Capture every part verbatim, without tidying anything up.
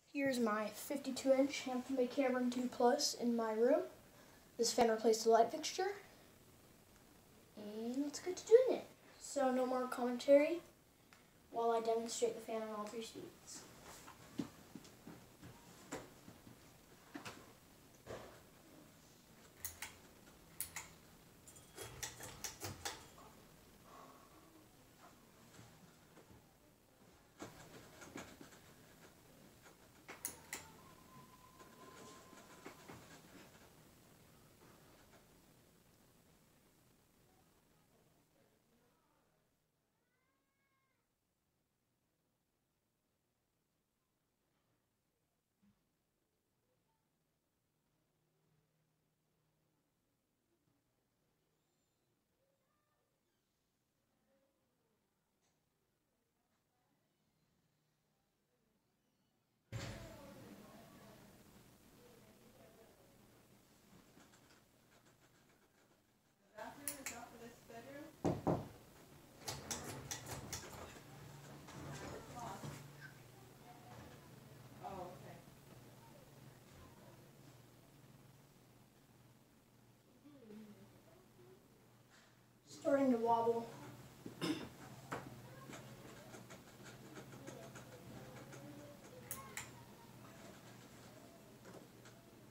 Here's my fifty-two inch Hampton Cameron two Plus in my room. This fan replaced the light fixture. And let's get to doing it. So no more commentary while I demonstrate the fan on all three speeds. Starting to wobble.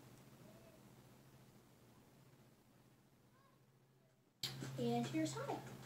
And here's how.